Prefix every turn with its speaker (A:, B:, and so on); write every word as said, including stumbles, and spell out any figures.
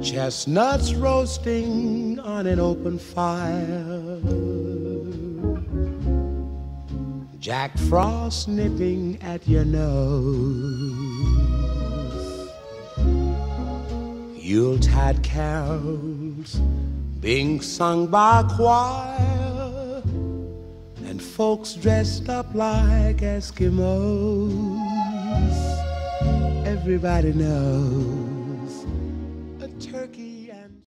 A: chestnuts roasting on an open fire, Jack Frost nipping at your nose, Yuletide carols being sung by a choir, and folks dressed up like Eskimos. Everybody knows